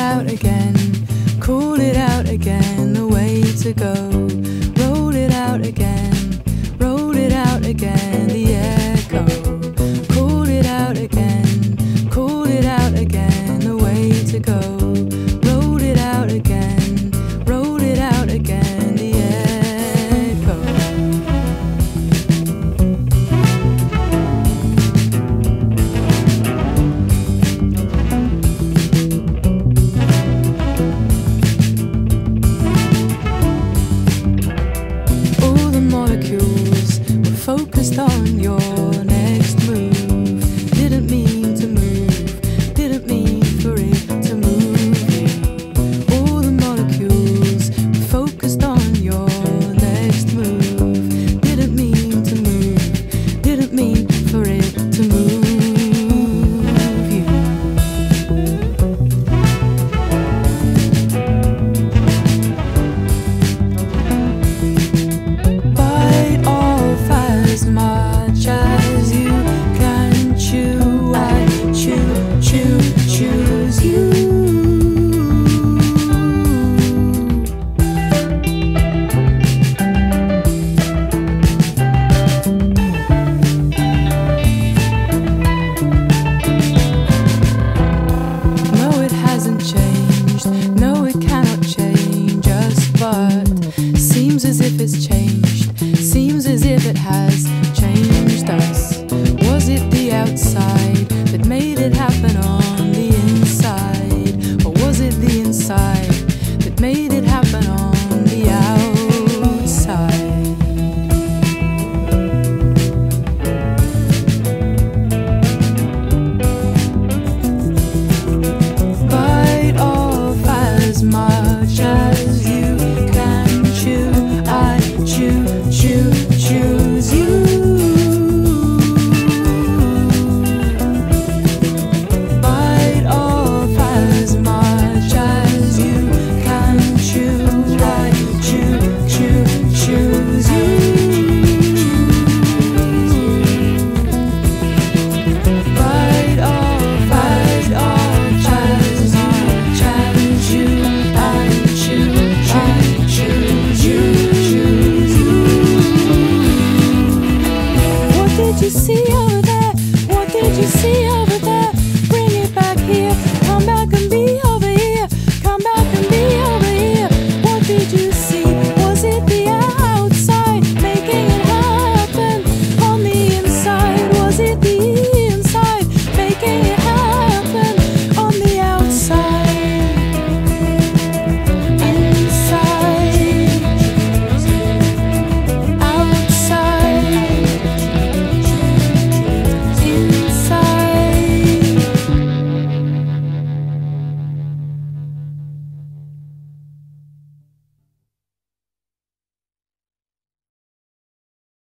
out again, call it out again, the way to go. Roll it out again, roll it out again, the echo. Call it out again, call it out again, the way to go. Roll it out again, roll it out again, the echo. All the molecules were focused on your next move. Didn't mean to move, didn't mean for it to move you. All the molecules were focused on your next move. Didn't mean to move, didn't mean for it to move you. Bite off as much as you can chew. I choose you. No, it hasn't changed. No, it cannot change us, but seems as if it's changed. Seems as if it has changed us. Was it the outside that made it happen on the inside? Or was it the inside that made it happen on